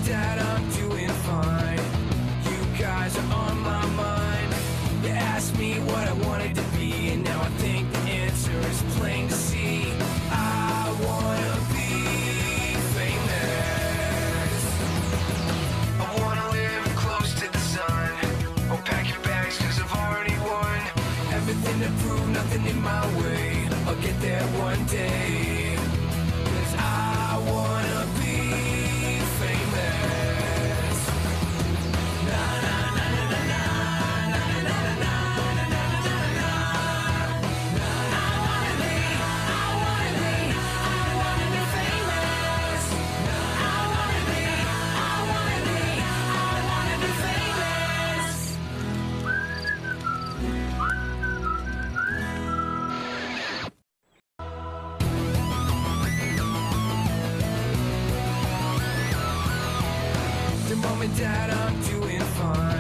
Dad, I'm doing fine. You guys are on my mind. You asked me what I wanted to be, and now I think the answer is plain to see. I wanna be famous. I wanna live close to the sun. Oh, pack your bags, cause I've already won. Everything to prove, nothing in my way. I'll get there one day. Cause I wanna be famous. Na na na na na na na na na na na na na na. I wanna be famous. I wanna be famous. Mom and Dad, I'm doing fine.